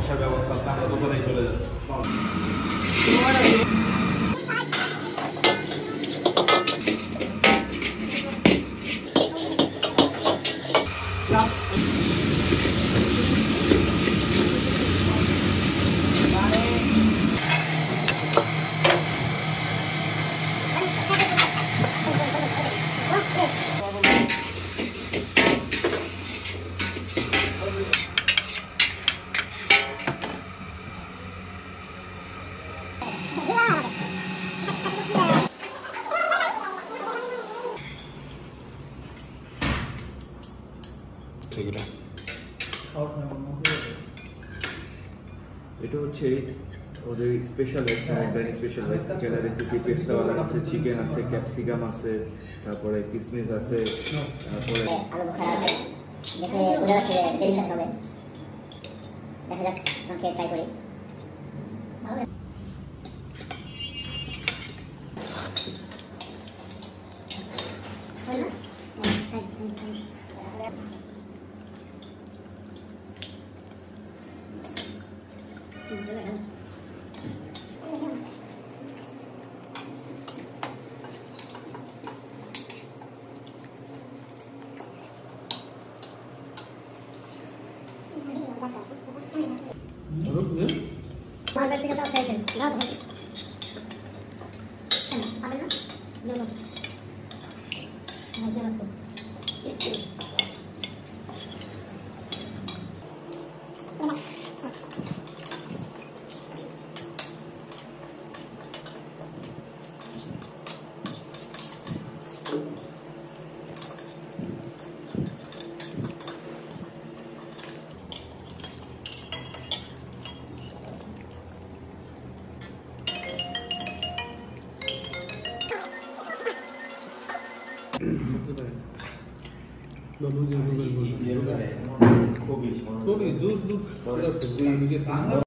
বসার ব্যবস্থা আছে, আমরা দোকানেই চলে যাচ্ছি। এটা হচ্ছে ওদের special rice, dining special rice. যেটা দেখতেছি পেস্তা বাদাম আছে, চিকেন আছে, ক্যাপসিকাম আছে, তারপরে কিসমিস আছে, তারপরে আলু বোখারা আছে। দেখে বোঝা যাচ্ছে যে ডেলিশাস হবে। দেখা যাক, আমাকে ট্রাই করি। ভালো হয় না? Margar fica até o pé, não, não. Sabe não? Não, não. Não, não, não. খুবই দূর দূর